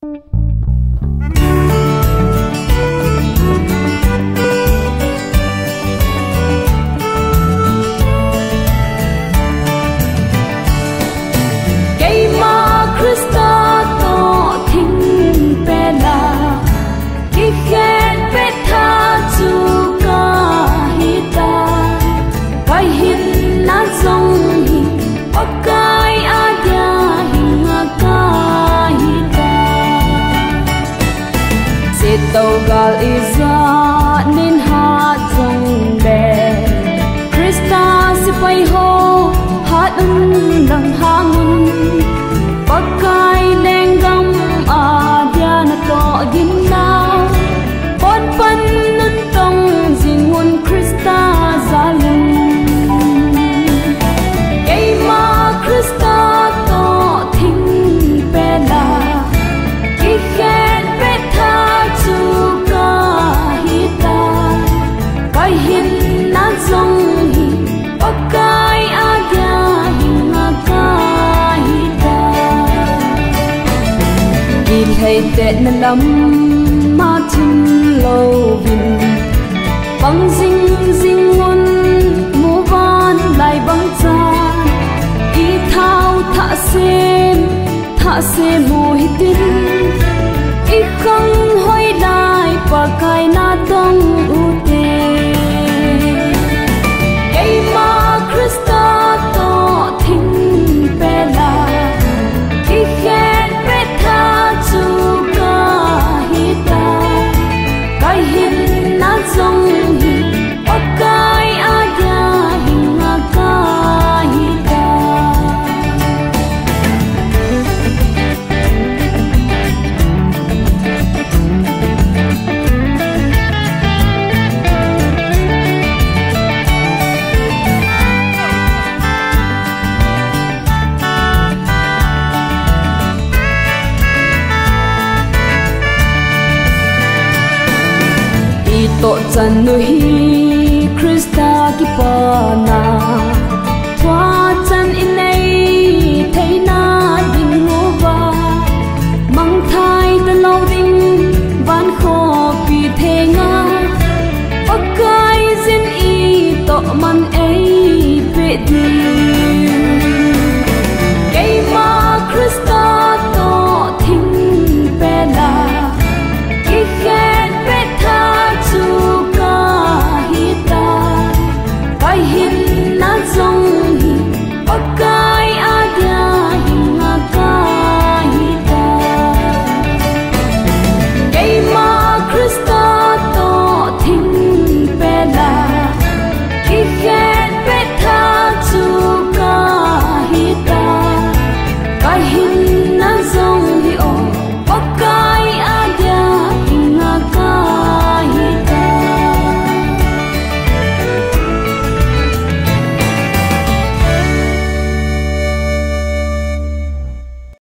tàu gal iza nên hát trong bè Krista si bay ho hát đằng hangun pakai lenggam adia na to ginna pon pan nun tong zingun Krista zalun Ema Krista to thing pela thầy tết nên lắm mà chim lâu vinh băng dinh dinh ngôn mua van lại băng tràn ý thao thả xem mùi tin ý không hỏi lại và cái na tông ưu tê ấy mà Krista to thinh bè la ý khen bê tha to chân nuhi Krista ki pa na